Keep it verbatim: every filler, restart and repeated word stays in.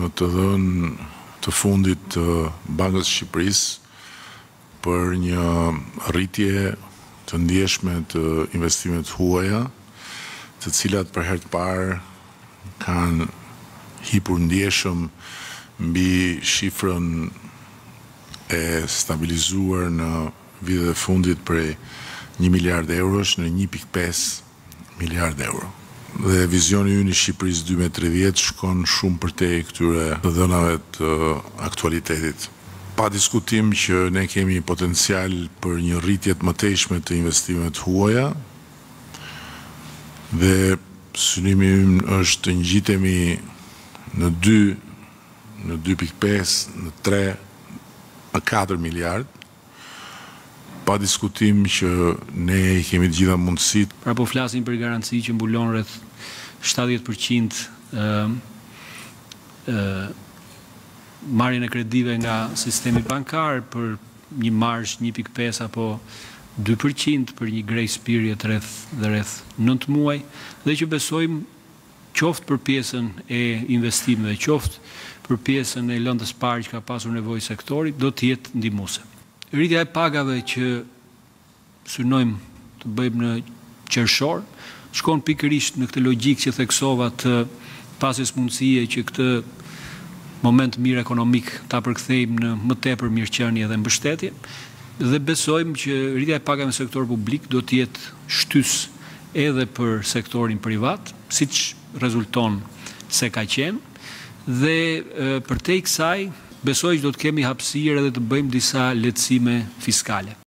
në të dhënë të fundit të Bankës Shqipërisë për një rritje të ndjeshme të investimet huaja, të cilat për herë të parë kanë hipur ndjeshëm mbi shifrën e stabilizuar në vitet e fundit prej një miliard eurosh në një pikë pesë miliard euro. Dhe vizioni ynë i Shqipërisë dy mijë e tridhjetë shkon shumë përtej këtyre të dhënave të aktualitetit. Pa diskutim që ne kemi potencial për një rritje të mëtejshme të investimeve të huaja dhe synimi ynë është të ngjitemi në dy në dy pikë pesë, në tre, në katër miliard. Pa diskutim që ne i kemi të gjitha mundësitë. Pra po flasim për garanci që mbulon rreth shtatëdhjetë përqind ë ë marrjen e kredive nga sistemi bankar për një marzh një pikë pesë apo dy përqind për një grace period rreth dhe rreth nëntë muaj, dhe që besojmë qoftë për pjesën e investimeve, qoftë për pjesën e lëndës parë që ka pasur nevojë sektori, do të jetë ndihmuese. Rritja e pagave që synojmë të bëjmë në qershor shkon pikërisht në këtë logjikë që theksova të pasjes mundësie që këtë moment mirë ekonomik ta përkthejmë në më tepër mirëqenie dhe mbështetje, dhe besojmë që rritja e pagave në sektor publik do të jetë shtys edhe për sektorin privat, siç rezulton se ka qenë, dhe përtej kësaj besoj që do të kemi hapësirë edhe të bëjmë disa lehtësime fiskale.